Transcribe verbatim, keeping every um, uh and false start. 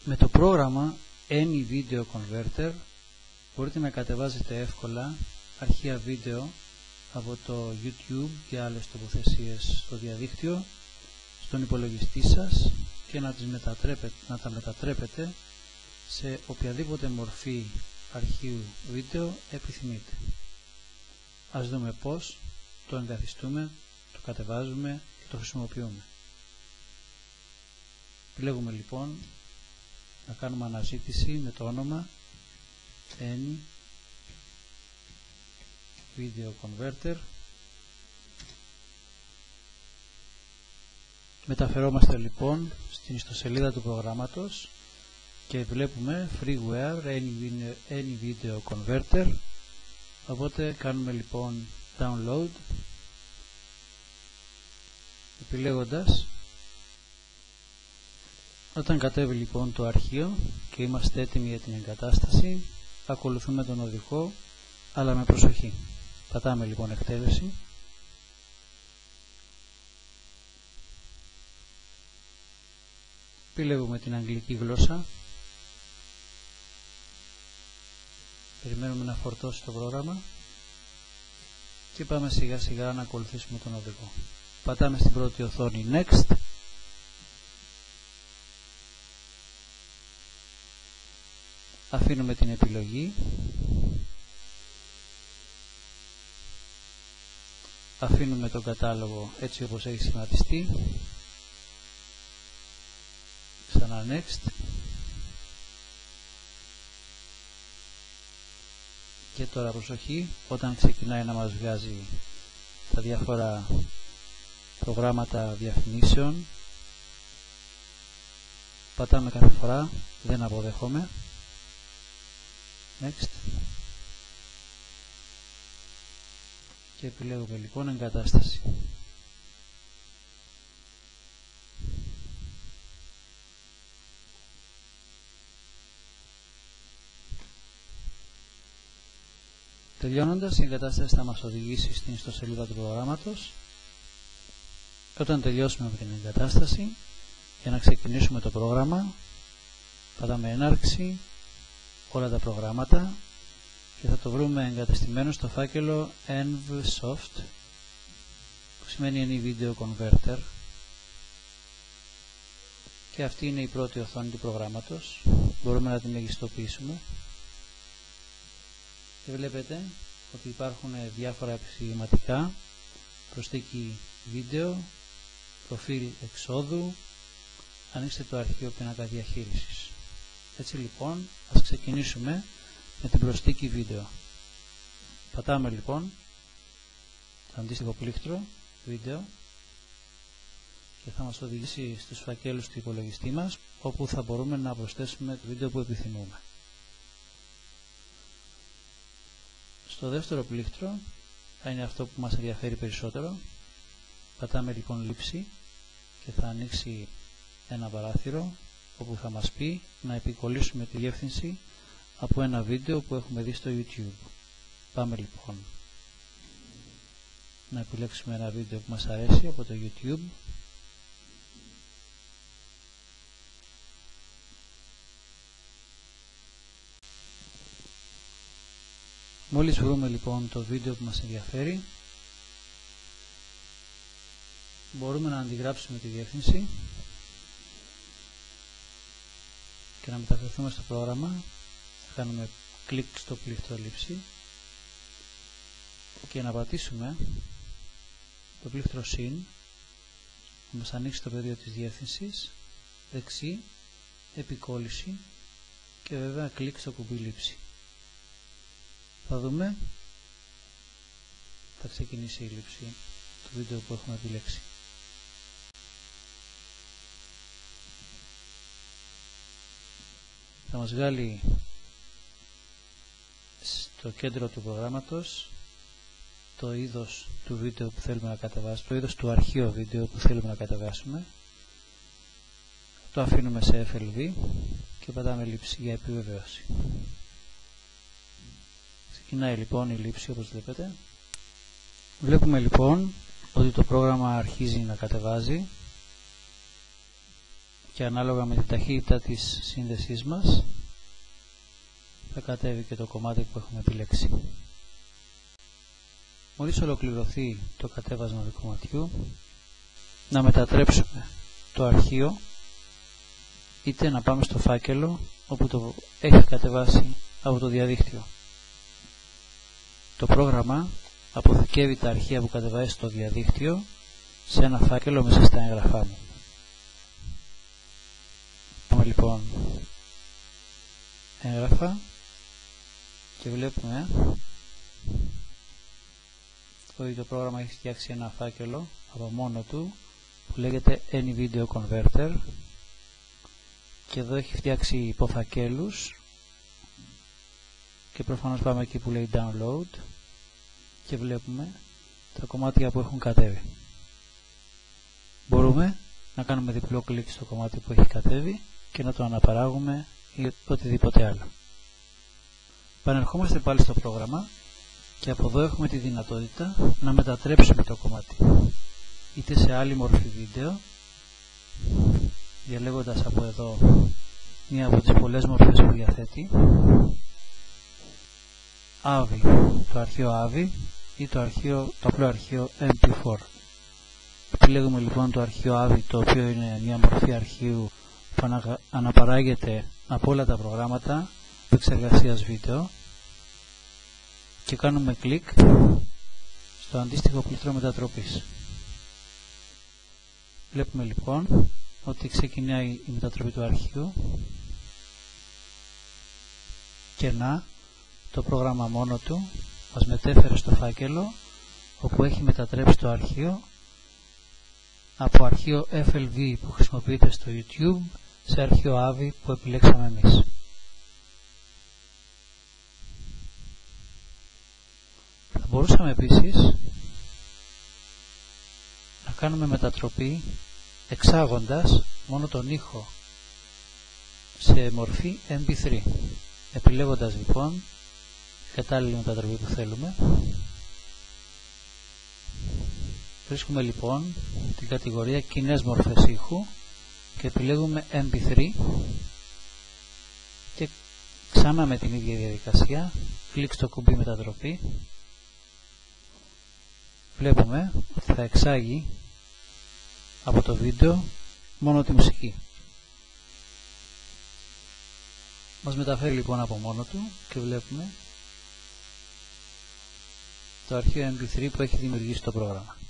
Με το πρόγραμμα AnyVideo Converter μπορείτε να κατεβάζετε εύκολα αρχεία βίντεο από το YouTube και άλλες τοποθεσίες στο διαδίκτυο στον υπολογιστή σας και να, τις μετατρέπετε, να τα μετατρέπετε σε οποιαδήποτε μορφή αρχείου βίντεο επιθυμείτε. Ας δούμε πώς το εγκαθιστούμε, το κατεβάζουμε και το χρησιμοποιούμε. Επιλέγουμε λοιπόν να κάνουμε αναζήτηση με το όνομα AnyVideo Converter. Μεταφερόμαστε λοιπόν στην ιστοσελίδα του προγράμματος και βλέπουμε freeware AnyVideo Converter. Οπότε κάνουμε λοιπόν download, επιλέγοντας. Όταν κατέβει λοιπόν το αρχείο και είμαστε έτοιμοι για την εγκατάσταση, ακολουθούμε τον οδηγό, αλλά με προσοχή. Πατάμε λοιπόν εκτέλεση. Επιλέγουμε την αγγλική γλώσσα. Περιμένουμε να φορτώσει το πρόγραμμα και πάμε σιγά σιγά να ακολουθήσουμε τον οδηγό. Πατάμε στην πρώτη οθόνη Next. Αφήνουμε την επιλογή. Αφήνουμε τον κατάλογο έτσι όπως έχει σχηματιστεί. Ξανά Next. Και τώρα προσοχή, όταν ξεκινάει να μας βγάζει τα διάφορα προγράμματα διαφημίσεων, πατάμε κάθε φορά, δεν αποδέχομαι. Next. Και επιλέγουμε λοιπόν εγκατάσταση. Τελειώνοντας, η εγκατάσταση θα μας οδηγήσει στην ιστοσελίδα του προγράμματος. Όταν τελειώσουμε με την εγκατάσταση, για να ξεκινήσουμε το πρόγραμμα, πατάμε έναρξη, όλα τα προγράμματα και θα το βρούμε εγκατεστημένο στο φάκελο envsoft, που σημαίνει AnyVideo Converter, και αυτή είναι η πρώτη οθόνη του προγράμματος. Μπορούμε να την μεγιστοποιήσουμε και βλέπετε ότι υπάρχουν διάφορα επεξηγηματικά, προσθήκη βίντεο, προφίλ εξόδου. Ανοίξτε το αρχείο πίνακα διαχείρισης. Έτσι λοιπόν, ας ξεκινήσουμε με την προσθήκη βίντεο. Πατάμε λοιπόν το αντίστοιχο πλήκτρο βίντεο και θα μας οδηγήσει στους φακέλους του υπολογιστή μας, όπου θα μπορούμε να προσθέσουμε το βίντεο που επιθυμούμε. Στο δεύτερο πλήκτρο θα είναι αυτό που μας ενδιαφέρει περισσότερο. Πατάμε λοιπόν λήψη και θα ανοίξει ένα παράθυρο όπου θα μας πει να επικολλήσουμε τη διεύθυνση από ένα βίντεο που έχουμε δει στο YouTube. Πάμε λοιπόν να επιλέξουμε ένα βίντεο που μας αρέσει από το YouTube. Μόλις βρούμε λοιπόν το βίντεο που μας ενδιαφέρει, μπορούμε να αντιγράψουμε τη διεύθυνση και να μεταφερθούμε στο πρόγραμμα. Θα κάνουμε κλικ στο πλήκτρο λήψη και να πατήσουμε το πλήκτρο συν, να μας ανοίξει το πεδίο της διεύθυνσης, δεξί, επικόλληση και βέβαια κλικ στο κουμπί λήψη. Θα δούμε, θα ξεκινήσει η λήψη του βίντεο που έχουμε επιλέξει. Θα μας βγάλει στο κέντρο του προγράμματος το είδος του βίντεο που θέλουμε να κατεβάσουμε, το είδος του αρχείου βίντεο που θέλουμε να κατεβάσουμε. Το αφήνουμε σε εφ ελ βι και πατάμε λήψη για επιβεβαίωση. Ξεκινάει λοιπόν η λήψη, όπως βλέπετε. Βλέπουμε λοιπόν ότι το πρόγραμμα αρχίζει να κατεβάζει και ανάλογα με την ταχύτητα της σύνδεσής μας θα κατέβει και το κομμάτι που έχουμε επιλέξει. Μόλις ολοκληρωθεί το κατέβασμα του κομματιού, να μετατρέψουμε το αρχείο είτε να πάμε στο φάκελο όπου το έχει κατεβάσει από το διαδίκτυο. Το πρόγραμμα αποθηκεύει τα αρχεία που κατεβάζει στο διαδίκτυο σε ένα φάκελο μέσα στα έγγραφά μου. Πάμε λοιπόν έγγραφα και βλέπουμε ότι το πρόγραμμα έχει φτιάξει ένα φάκελο από μόνο του που λέγεται AnyVideo Converter και εδώ έχει φτιάξει υποφακέλους και προφανώς πάμε εκεί που λέει Download και βλέπουμε τα κομμάτια που έχουν κατέβει. Μπορούμε να κάνουμε διπλό κλικ στο κομμάτι που έχει κατέβει και να το αναπαράγουμε ή οτιδήποτε άλλο. Πανερχόμαστε πάλι στο πρόγραμμα και από εδώ έχουμε τη δυνατότητα να μετατρέψουμε το κομμάτι είτε σε άλλη μορφή βίντεο, διαλέγοντας από εδώ μία από τις πολλές μορφές που διαθέτει, έι βι, το αρχείο έι βι ή το, αρχείο, το απλό αρχείο εμ πι φορ. Επιλέγουμε λοιπόν το αρχείο έι βι, το οποίο είναι μια μορφή αρχείου που αναπαράγεται από όλα τα προγράμματα επεξεργασίας βίντεο και κάνουμε κλικ στο αντίστοιχο πλήκτρο μετατροπής. Βλέπουμε λοιπόν ότι ξεκινάει η μετατροπή του αρχείου και να το πρόγραμμα μόνο του μας μετέφερε στο φάκελο όπου έχει μετατρέψει το αρχείο από αρχείο εφ ελ βι που χρησιμοποιείται στο YouTube σε αρχείο έι βι που επιλέξαμε εμείς. Θα μπορούσαμε επίσης να κάνουμε μετατροπή εξάγοντας μόνο τον ήχο σε μορφή εμ πι θρι. Επιλέγοντας λοιπόν κατάλληλη μετατροπή που θέλουμε, βρίσκουμε λοιπόν την κατηγορία κοινές μορφές ήχου και επιλέγουμε εμ πι θρι και ξανά με την ίδια διαδικασία κλικ στο κουμπί μετατροπή. Βλέπουμε ότι θα εξάγει από το βίντεο μόνο τη μουσική. Μας μεταφέρει λοιπόν από μόνο του και βλέπουμε το αρχείο εμ πι θρι που έχει δημιουργήσει το πρόγραμμα.